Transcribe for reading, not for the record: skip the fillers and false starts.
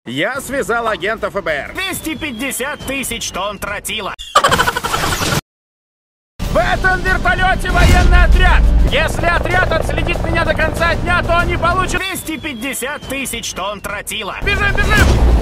Я связал агента ФБР. 250 тысяч тонн тротила. В этом вертолете военный отряд! Если отряд отследит меня до конца дня, то они получат... 250 тысяч тонн тротила. Бежим, бежим!